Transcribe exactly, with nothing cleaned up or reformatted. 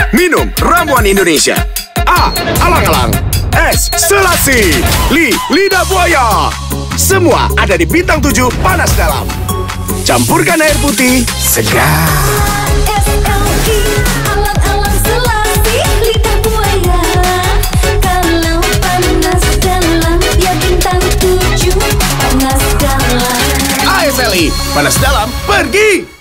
Minum ramuan Indonesia. A. Alang-alang. S. Selasi. Li. Lidah buaya. Semua ada di Bintang tujuh Panas Dalam. Campurkan air putih, segar. S L I, alang-alang selasi, lidah buaya. Kalau panas dalam, ya Bintang tujuh Panas Dalam. A S L I, Panas Dalam, pergi!